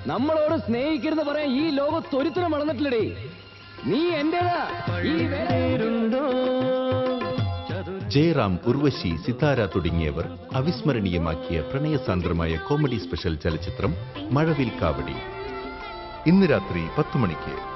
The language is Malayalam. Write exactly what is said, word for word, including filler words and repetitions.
നമ്മളോട് സ്നേഹിക്കരുത് പറയാൻ ഈ ലോകത്തൊരുത്തരം വളർന്നിട്ടില്ലടേ. നീ എന്റേതാ. ജയറാം, ഉർവശി, സിതാര തുടങ്ങിയവർ അവിസ്മരണീയമാക്കിയ പ്രണയസാന്ദ്രമായ കോമഡി സ്പെഷ്യൽ ചലച്ചിത്രം മഴവിൽ കാവടി ഇന്ന് രാത്രി പത്തു മണിക്ക്.